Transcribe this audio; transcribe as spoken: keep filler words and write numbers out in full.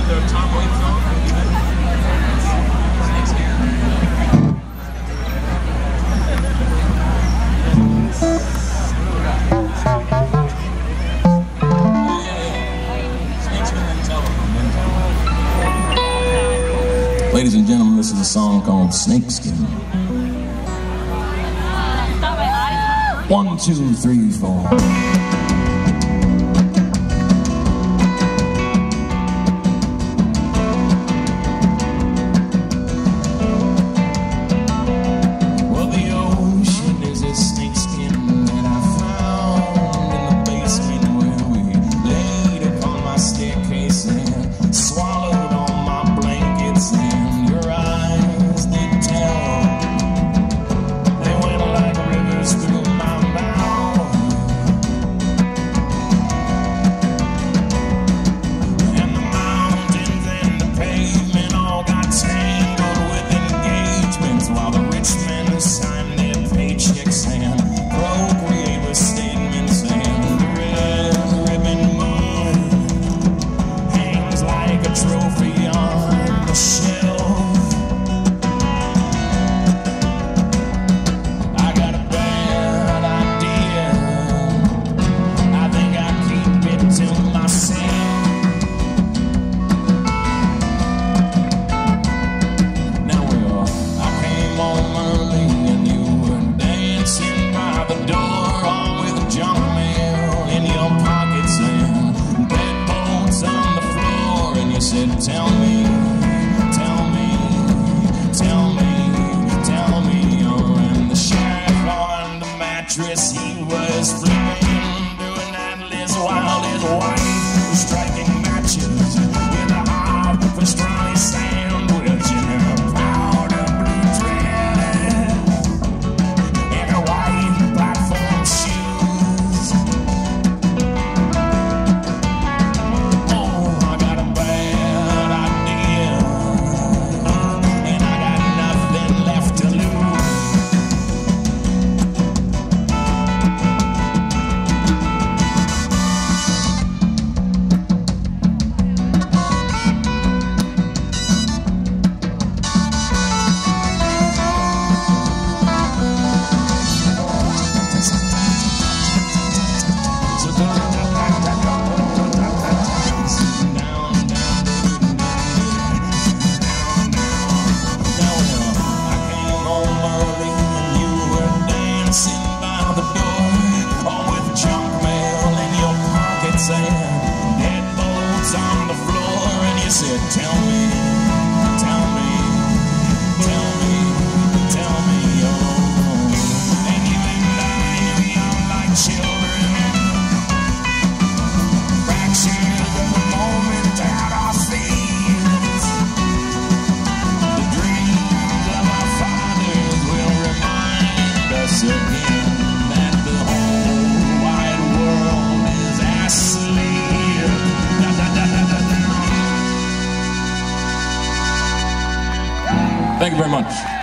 Ladies and gentlemen, this is a song called Snakeskin. One, two, three, four. Tell me, tell me, tell me, tell me, oh, and the sheriff on the mattress, he was flipping, doing that Liz while his wife was striking matches with a hot pastrami sandwich in her powder blue dress and her white platform shoes. Oh, I got a bad on the floor, and you said, tell me, tell me, tell me, tell me, oh. And you and I knew young like children, fractured of the moment at our feet. The dreams of our fathers will remind us again that the whole wide world is asleep. Thank you very much.